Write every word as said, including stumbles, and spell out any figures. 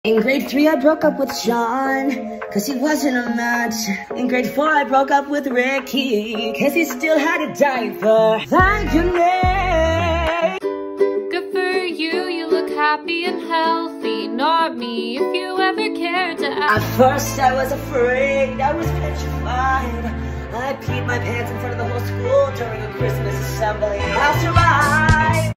In grade three, I broke up with Sean, cause he wasn't a match. In grade four, I broke up with Ricky, cause he still had a diaper. Thank you, Nick. Good for you, you look happy and healthy. Not me, if you ever cared to ask. At first, I was afraid, I was petrified. I peed my pants in front of the whole school during a Christmas assembly. I'll survive.